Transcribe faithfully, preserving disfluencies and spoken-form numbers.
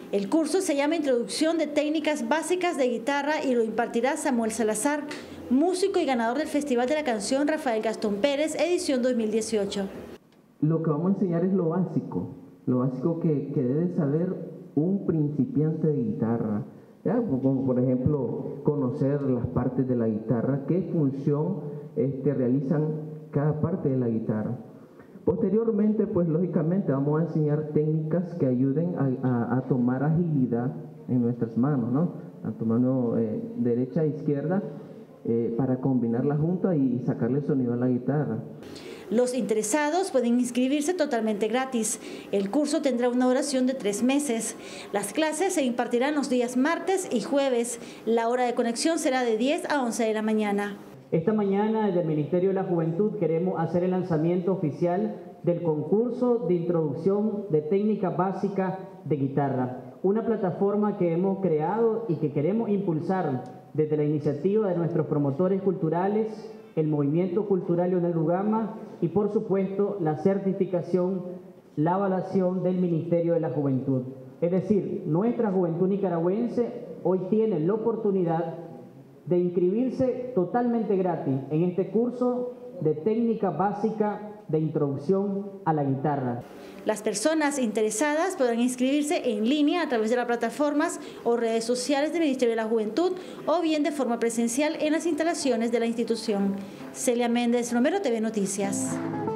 El curso se llama Introducción de Técnicas Básicas de Guitarra y lo impartirá Samuel Salazar, músico y ganador del Festival de la Canción Rafael Gastón Pérez, edición dos mil dieciocho. Lo que vamos a enseñar es lo básico, lo básico que, que debe saber un principiante de guitarra, ¿ya? Como por ejemplo conocer las partes de la guitarra, qué función este, realizan cada parte de la guitarra. Posteriormente, pues lógicamente vamos a enseñar técnicas que ayuden a, a, a tomar agilidad en nuestras manos, ¿no? Tanto mano eh, derecha e izquierda, eh, para combinarla juntas y sacarle sonido a la guitarra. Los interesados pueden inscribirse totalmente gratis. El curso tendrá una duración de tres meses. Las clases se impartirán los días martes y jueves. La hora de conexión será de diez a once de la mañana. Esta mañana desde el Ministerio de la Juventud queremos hacer el lanzamiento oficial del concurso de introducción de técnica básica de guitarra, una plataforma que hemos creado y que queremos impulsar desde la iniciativa de nuestros promotores culturales, el Movimiento Cultural Leonel Rugama y por supuesto la certificación, la avalación del Ministerio de la Juventud. Es decir, nuestra juventud nicaragüense hoy tiene la oportunidad de inscribirse totalmente gratis en este curso de técnica básica de introducción a la guitarra. Las personas interesadas podrán inscribirse en línea a través de las plataformas o redes sociales del Ministerio de la Juventud o bien de forma presencial en las instalaciones de la institución. Celia Méndez, Romero T V Noticias.